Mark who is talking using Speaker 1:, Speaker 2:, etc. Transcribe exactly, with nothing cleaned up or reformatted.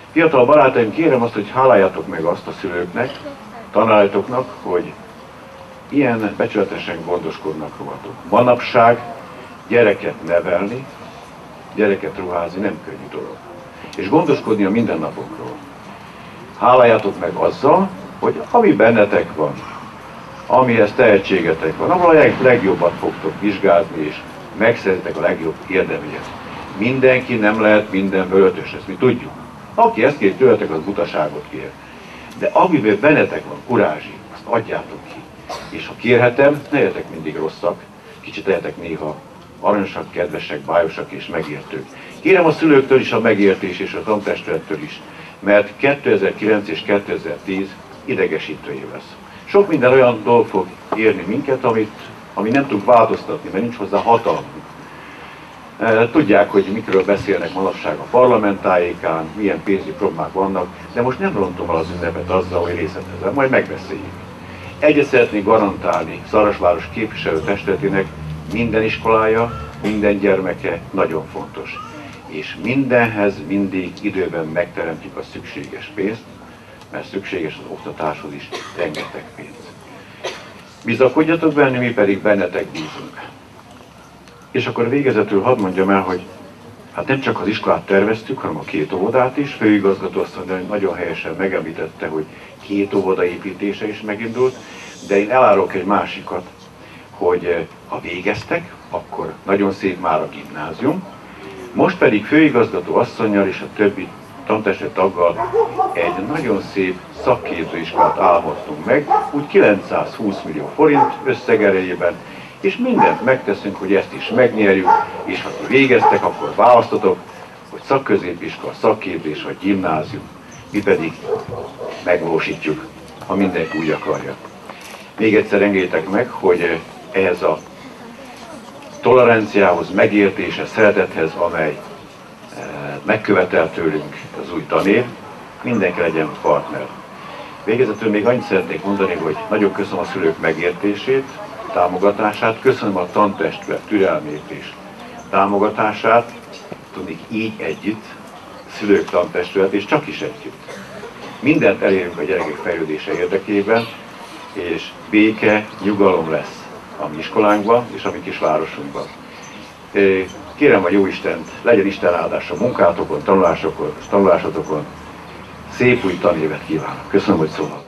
Speaker 1: Fiatal barátaim, kérem azt, hogy háláljátok meg azt a szülőknek, tanároknak, hogy ilyen becsületesen gondoskodnak rólatok. Manapság gyereket nevelni, gyereket ruházni nem könnyű dolog. És gondoskodni a mindennapokról. Háláljátok meg azzal, hogy ami bennetek van, amihez tehetségetek van, ahol a legjobbat fogtok vizsgázni, és megszerzitek a legjobb érdeményet. Mindenki nem lehet mindenből ötös, ezt mi tudjuk. Aki ezt kér tőletek, az butaságot kér. De amiben bennetek van kurázsi, azt adjátok ki. És ha kérhetem, ne legyetek mindig rosszak, kicsit legyetek néha aranyosak, kedvesek, bájosak és megértők. Kérem a szülőktől is a megértés és a tantestülettől is, mert kétezer-kilenc és kétezer-tíz idegesítő év lesz. Sok minden olyan dolog fog érni minket, amit, ami nem tudunk változtatni, mert nincs hozzá hatalmunk. Tudják, hogy mikről beszélnek manapság a parlamentájékán, milyen pénzügyi problémák vannak, de most nem rontom el az ünnepet azzal, hogy részletezem, majd megbeszéljük. Egyet szeretnék garantálni Szarvasváros képviselőtestületének, minden iskolája, minden gyermeke nagyon fontos. És mindenhez mindig időben megteremtjük a szükséges pénzt, mert szükséges az oktatáshoz is rengeteg pénz. Bizakodjatok benni, mi pedig bennetek bízunk. És akkor végezetül hadd mondjam el, hogy hát nem csak az iskolát terveztük, hanem a két óvodát is. Főigazgató azt mondja, hogy nagyon helyesen megemlítette, hogy két óvoda építése is megindult, de én elárulok egy másikat, hogy ha végeztek, akkor nagyon szép már a gimnázium. Most pedig főigazgató asszonnyal és a többi tantestület taggal egy nagyon szép szakképzőiskolát álmodtunk meg, úgy kilencszázhúsz millió forint összegerejében, és mindent megteszünk, hogy ezt is megnyerjük, és ha végeztek, akkor választotok, hogy szakközépiskola, szakképzés vagy gimnázium, mi pedig megvalósítjuk, ha mindenki úgy akarja. Még egyszer engedjétek meg, hogy ehhez a toleranciához, megértéshez, szeretethez, amely megkövetel tőlünk az új tanév, mindenki legyen partner. Végezetül még annyit szeretnék mondani, hogy nagyon köszönöm a szülők megértését, támogatását, köszönöm a tantestület türelmét és támogatását, tudnék így együtt, szülők, tantestület, és csak is együtt. Mindent elérünk a gyerekek fejlődése érdekében, és béke, nyugalom lesz a mi iskolánkban és a mi kis városunkban. Kérem a Jóistent, legyen Isten áldása munkátokon, tanulásokon, tanulásotokon. Szép új tanévet kívánok. Köszönöm, hogy szólnak.